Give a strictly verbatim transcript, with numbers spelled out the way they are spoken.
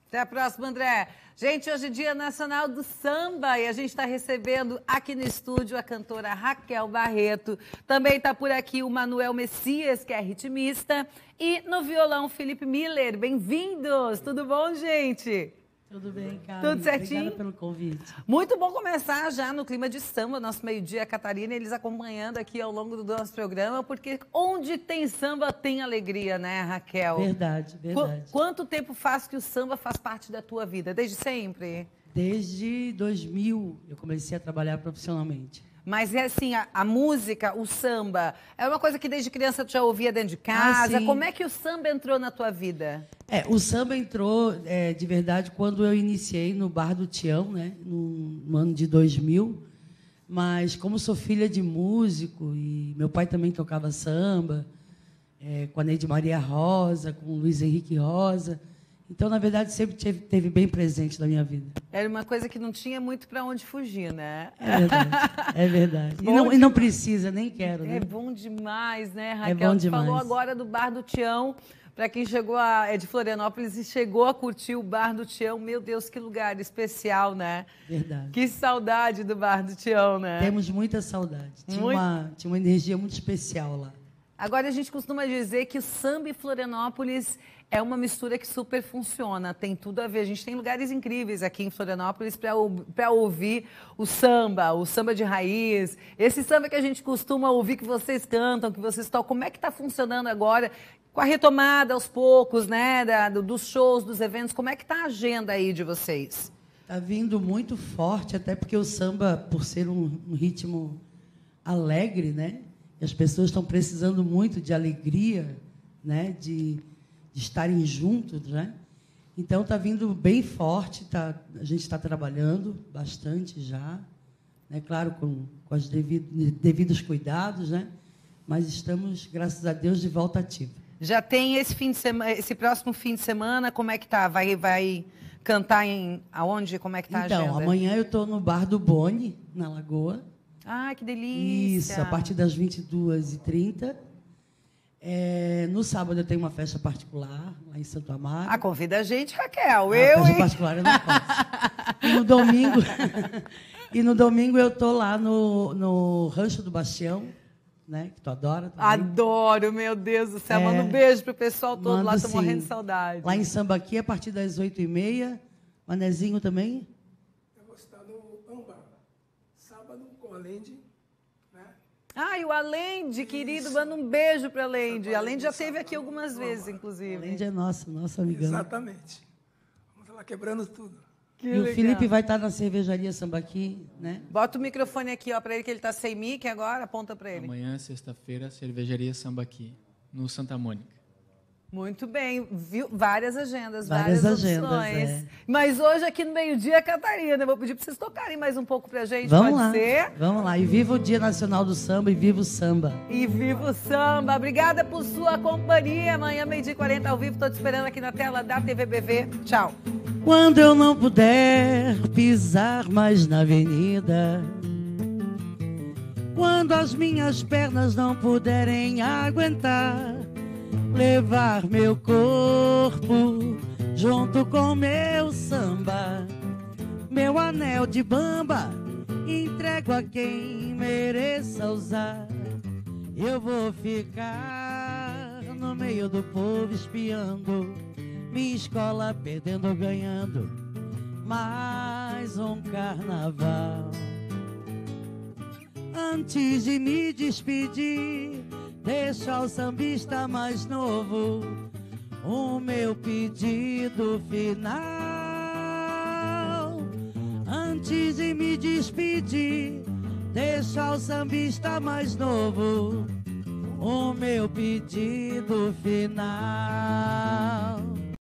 Até a próxima, André. Gente, hoje é Dia Nacional do Samba e a gente está recebendo aqui no estúdio a cantora Raquel Barreto. Também está por aqui o Manuel Messias, que é ritmista, e no violão Felipe Miller. Bem-vindos! Tudo bom, gente? Tudo bem, Carmen. Tudo certinho? Obrigada pelo convite. Muito bom começar já no clima de samba, nosso meio-dia, Catarina, eles acompanhando aqui ao longo do nosso programa, porque onde tem samba tem alegria, né, Raquel? Verdade, verdade. Qu- quanto tempo faz que o samba faz parte da tua vida? Desde sempre? Desde dois mil eu comecei a trabalhar profissionalmente. Mas é assim, a, a música, o samba, é uma coisa que desde criança tu já ouvia dentro de casa. Ah, sim. Como é que o samba entrou na tua vida? É, o samba entrou é, de verdade quando eu iniciei no Bar do Tião, né, no, no ano de dois mil. Mas como sou filha de músico e meu pai também tocava samba, é, com a Neide Maria Rosa, com o Luiz Henrique Rosa. Então, na verdade, sempre teve, teve bem presente na minha vida. Era uma coisa que não tinha muito para onde fugir, né? É verdade, é verdade. E Bom não, e não precisa, nem quero, né? É bom demais, né, Raquel? É bom Tu demais. falou agora do Bar do Tião. Para quem chegou a, é de Florianópolis e chegou a curtir o Bar do Tião, meu Deus, que lugar especial, né? Verdade. Que saudade do Bar do Tião, né? Temos muita saudade. Tinha, Muito. uma, tinha uma energia muito especial lá. Agora, a gente costuma dizer que o samba e Florianópolis é uma mistura que super funciona, tem tudo a ver. A gente tem lugares incríveis aqui em Florianópolis para ouvir o samba, o samba de raiz. Esse samba que a gente costuma ouvir, que vocês cantam, que vocês tocam, como é que está funcionando agora com a retomada aos poucos, né, da, do- dos shows, dos eventos? Como é que está a agenda aí de vocês? Está vindo muito forte, até porque o samba, por ser um, um ritmo alegre, né? E as pessoas estão precisando muito de alegria, né? De, de estarem juntos, né? Então está vindo bem forte, tá, a gente está trabalhando bastante já, né? Claro, com, com os devidos, devidos cuidados, né? Mas estamos, graças a Deus, de volta ativa. Já tem esse fim de semana, esse próximo fim de semana, como é que tá? Vai, vai cantar em aonde? Como é que tá a Então, agenda? amanhã eu estou no Bar do Boni, na Lagoa. Ah, que delícia! Isso, a partir das vinte e duas e trinta. É, no sábado eu tenho uma festa particular, lá em Santo Amaro. Ah, convida a gente, Raquel. Ah, eu, festa hein? particular eu não posso. E no domingo, e no domingo eu estou lá no, no Rancho do Bastião, né, que tu adora também. Adoro, meu Deus do céu. É, Manda um beijo pro pessoal todo Mando, lá, tô sim. morrendo de saudade. Lá em Sambaqui, a partir das oito e meia. Manezinho também? Eu vou estar no Amba, sábado com a Lendi, né? Ah, e o Alende, querido, manda um beijo pra Alende. A Alende já esteve aqui algumas vezes, inclusive. Além é nossa, nossa amigão. Exatamente. Vamos lá quebrando tudo. Que E o legal. Felipe vai estar na cervejaria Sambaqui, né? Bota o microfone aqui, ó, pra ele, que ele tá sem mic agora, aponta pra ele. Amanhã, sexta-feira, cervejaria Sambaqui, no Santa Mônica. Muito bem, viu? Várias agendas, Várias várias, agendas, opções. é. Mas hoje, aqui no meio-dia, Catarina, eu vou pedir para vocês tocarem mais um pouco pra gente, Vamos pode lá, ser? vamos lá. E viva o Dia Nacional do Samba e viva o samba. E viva o samba! Obrigada por sua companhia. Amanhã, meio-dia e quarenta, ao vivo, tô te esperando aqui na tela da T V B V. Tchau! Quando eu não puder pisar mais na avenida, quando as minhas pernas não puderem aguentar, levar meu corpo junto com meu samba, meu anel de bamba, entrego a quem mereça usar. Eu vou ficar no meio do povo espiando, minha escola perdendo ou ganhando, mais um carnaval. Antes de me despedir, deixa o sambista mais novo o meu pedido final. Antes de me despedir, deixa o sambista mais novo o meu pedido final.